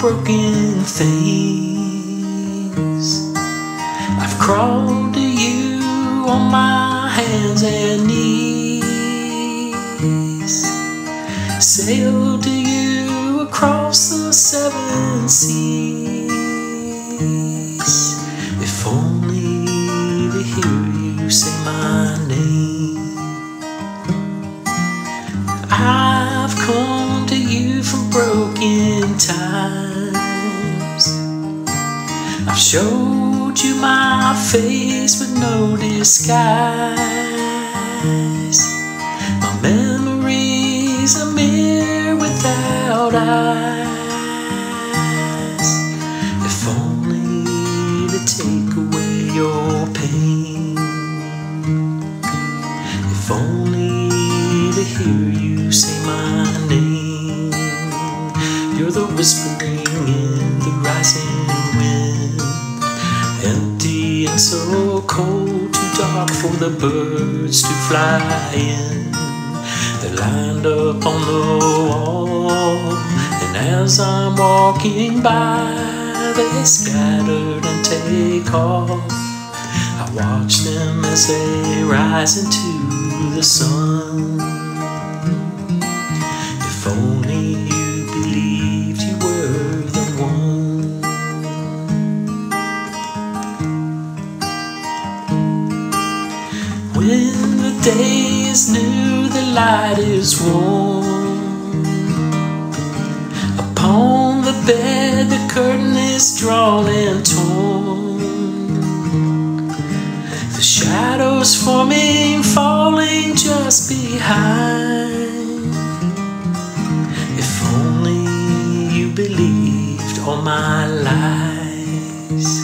broken things. I've crawled to you on my hands and knees, sailed to you across the 7 seas. If only to hear you say my name. I've come to you from broken times. I've showed you my face with no disguise. My memory's a mirror without eyes. If only to take away your pain. If only to hear you say my name. You're the whispering in the rising wind, empty and so cold, too dark for the birds to fly in. They're lined up on the wall, and as I'm walking by, they scattered and take off. I watch them as they rise into the sun. If only you believed you were the one. When the day is new, the light is warm. Upon the bed, the curtain is drawn and torn. The shadows forming, falling just behind. If only you believed all my lies,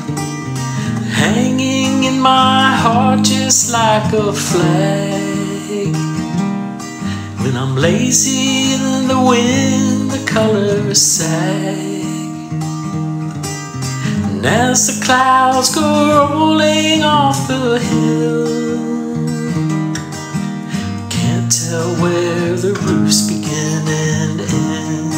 hanging in my heart just like a flag. When I'm lazy in the wind, the colors sag. And as the clouds go rolling off the hill, can't tell where the roofs begin and end.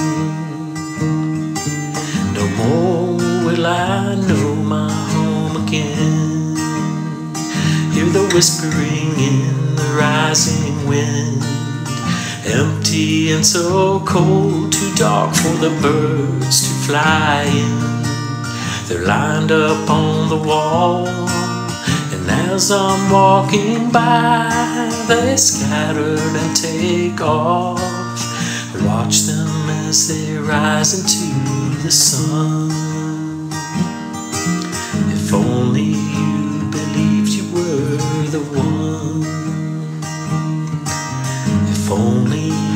No more will I know my home again. Hear the whispering in the rising wind, empty and so cold, too dark for the birds to fly in. They're lined up on the wall, and as I'm walking by, they scattered and take off. I watch them as they rise into the sun. If only you believed you were the one. If only